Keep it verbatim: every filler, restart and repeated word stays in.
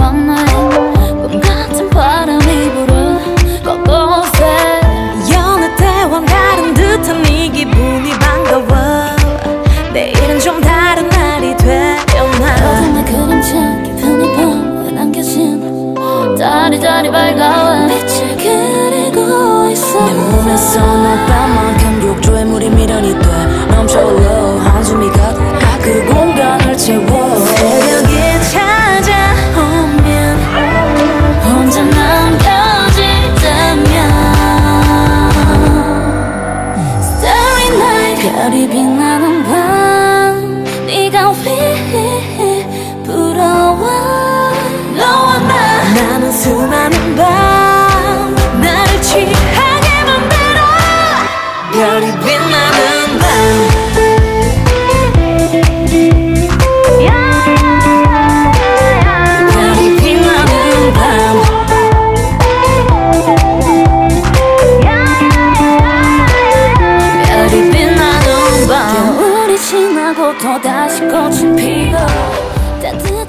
밤에 꿈 같은 바람이 불어 곳곳에 여느 때와 다른 듯한 네 기분이 반가워. 내일은 좀 다른 날이 되려나. 어둠의 그림책 깊은 이 밤에 남겨진 자리자리 밝아와 빛을 그리고 있어. 내 몸에서 너만큼 욕조에 물이 미련이 돼 넘쳐흘러 한숨이 가득 그 공간을 채워. 새벽이 찾아오면 혼자 남겨지다면 Starry Night 별이 빛나는 밤 네가 휘 불어와 너와 나. 나는 수많은 밤 나를 취하게 만들어. 별이 빛나는 밤 별이 빛나는 밤 별이 빛나는 밤 겨울이 지나고 또다시 꽃이 피고 따뜻한